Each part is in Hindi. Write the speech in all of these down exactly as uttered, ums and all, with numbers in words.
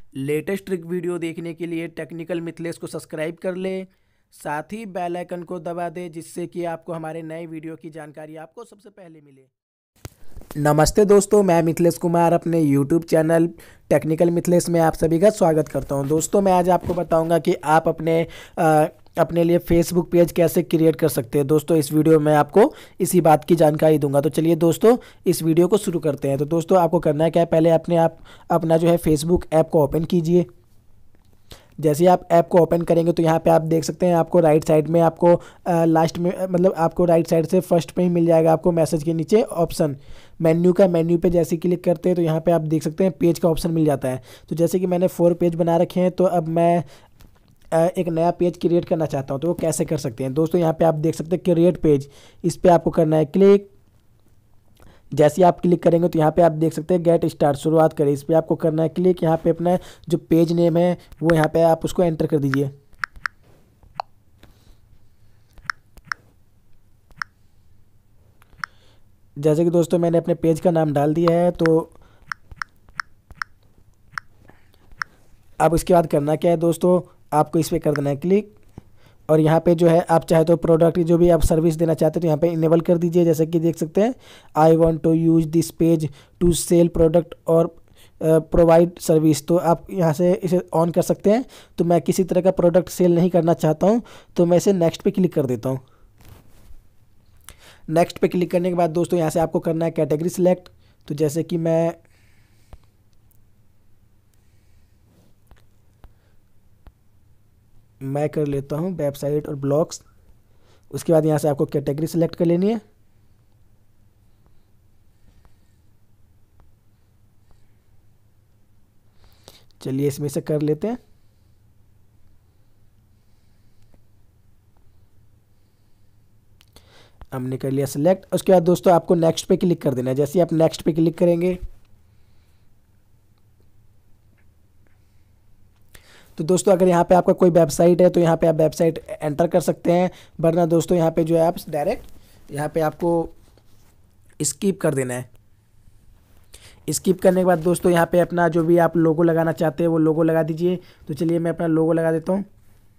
लेटेस्ट ट्रिक वीडियो देखने के लिए टेक्निकल मिथलेस को सब्सक्राइब कर ले, साथ ही बेल आइकन को दबा दे जिससे कि आपको हमारे नए वीडियो की जानकारी आपको सबसे पहले मिले। नमस्ते दोस्तों, मैं मिथलेश कुमार अपने यूट्यूब चैनल टेक्निकल मिथलेश में आप सभी का स्वागत करता हूं। दोस्तों, मैं आज आपको बताऊंगा कि आप अपने आ, अपने लिए फेसबुक पेज कैसे क्रिएट कर सकते हैं। दोस्तों, इस वीडियो में आपको इसी बात की जानकारी दूंगा। तो चलिए दोस्तों, इस वीडियो को शुरू करते हैं। तो दोस्तों, आपको करना है क्या है, पहले अपने आप अपना जो है फेसबुक ऐप को ओपन कीजिए। जैसे ही आप ऐप को ओपन करेंगे तो यहाँ पे आप देख सकते हैं, आपको राइट साइड में आपको लास्ट में मतलब आपको राइट साइड से फर्स्ट पे ही मिल जाएगा आपको मैसेज के नीचे ऑप्शन मेन्यू का। मेन्यू पे जैसे क्लिक करते हैं तो यहाँ पे आप देख सकते हैं पेज का ऑप्शन मिल जाता है। तो जैसे कि मैंने फोर पेज बना रखे हैं, तो अब मैं अ, एक नया पेज क्रिएट करना चाहता हूँ। तो वो कैसे कर सकते हैं दोस्तों, यहाँ पे आप देख सकते हैं क्रिएट पेज, इस पर आपको करना है क्लिक। जैसे ही आप क्लिक करेंगे तो यहाँ पे आप देख सकते हैं गेट स्टार्ट, शुरुआत करें, इस पर आपको करना है क्लिक। यहाँ पे अपना जो पेज नेम है वो यहाँ पे आप उसको एंटर कर दीजिए। जैसे कि दोस्तों मैंने अपने पेज का नाम डाल दिया है। तो अब उसके बाद करना क्या है दोस्तों, आपको इस पर कर देना है क्लिक। और यहाँ पे जो है आप चाहे तो प्रोडक्ट जो भी आप सर्विस देना चाहते हैं तो यहाँ पे इनेबल कर दीजिए। जैसे कि देख सकते हैं, I want to use this page to sell product और प्रोवाइड सर्विस। तो आप यहाँ से इसे ऑन कर सकते हैं। तो मैं किसी तरह का प्रोडक्ट सेल नहीं करना चाहता हूँ, तो मैं इसे नेक्स्ट पे क्लिक कर देता हूँ। नेक्स्ट पे क्लिक करने के बाद दोस्तों यहाँ से आपको करना है कैटेगरी सिलेक्ट। तो जैसे कि मैं मैं कर लेता हूँ वेबसाइट और ब्लॉग्स। उसके बाद यहाँ से आपको कैटेगरी सिलेक्ट कर लेनी है। चलिए इसमें से कर लेते हैं। हमने कर लिया सिलेक्ट। उसके बाद दोस्तों आपको नेक्स्ट पे क्लिक कर देना है। जैसे ही आप नेक्स्ट पे क्लिक करेंगे तो दोस्तों अगर यहाँ पे आपका कोई वेबसाइट है तो यहाँ पे आप वेबसाइट एंटर कर सकते हैं, वरना दोस्तों यहाँ पे जो है आप डायरेक्ट यहाँ पे आपको स्किप कर देना है। स्किप करने के बाद दोस्तों यहाँ पे अपना जो भी आप लोगो लगाना चाहते हैं वो लोगो लगा दीजिए। तो चलिए मैं अपना लोगो लगा देता हूँ।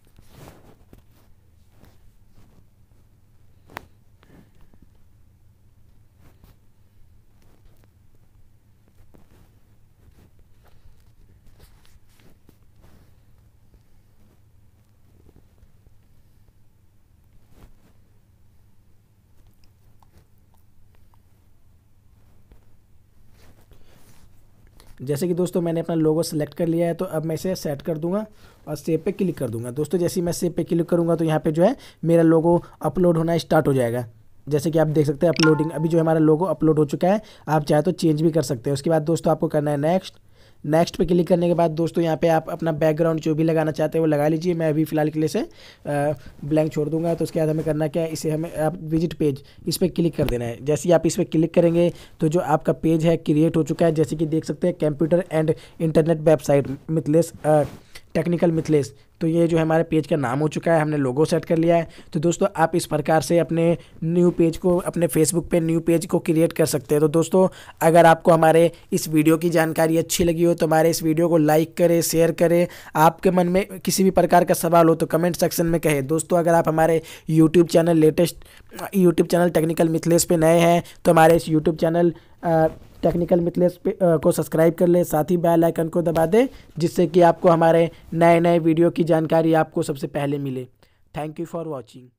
जैसे कि दोस्तों मैंने अपना लोगो सेलेक्ट कर लिया है, तो अब मैं इसे सेट कर दूंगा और सेव पे क्लिक कर दूंगा। दोस्तों जैसे ही मैं सेव पे क्लिक करूंगा तो यहाँ पे जो है मेरा लोगो अपलोड होना स्टार्ट हो जाएगा। जैसे कि आप देख सकते हैं अपलोडिंग, अभी जो हमारा लोगो अपलोड हो चुका है। आप चाहे तो चेंज भी कर सकते हैं। उसके बाद दोस्तों आपको करना है नेक्स्ट। नेक्स्ट पे क्लिक करने के बाद दोस्तों यहाँ पे आप अपना बैकग्राउंड जो भी लगाना चाहते हैं वो लगा लीजिए। मैं अभी फिलहाल के लिए से ब्लैंक छोड़ दूंगा। तो उसके बाद हमें करना क्या है, इसे हमें आप विजिट पेज, इस पर क्लिक कर देना है। जैसे ही आप इस पर क्लिक करेंगे तो जो आपका पेज है क्रिएट हो चुका है। जैसे कि देख सकते हैं computer and internet website Mithlesh technical Mithlesh. तो ये जो है हमारे पेज का नाम हो चुका है, हमने लोगो सेट कर लिया है। तो दोस्तों आप इस प्रकार से अपने न्यू पेज को, अपने फेसबुक पे न्यू पेज को क्रिएट कर सकते हैं। तो दोस्तों अगर आपको हमारे इस वीडियो की जानकारी अच्छी लगी हो तो हमारे इस वीडियो को लाइक करें, शेयर करें। आपके मन में किसी भी प्रकार का सवाल हो तो कमेंट सेक्शन में कहें। दोस्तों अगर आप हमारे YouTube channel latest YouTube channel technical Mithlesh पे नए हैं तो हमारे इस यूट्यूब चैनल टेक्निकल मिथलेश पे आ, को सब्सक्राइब कर ले, साथ ही बेल आइकन को दबा दे जिससे कि आपको हमारे नए नए वीडियो की जानकारी आपको सबसे पहले मिले। Thank you for watching.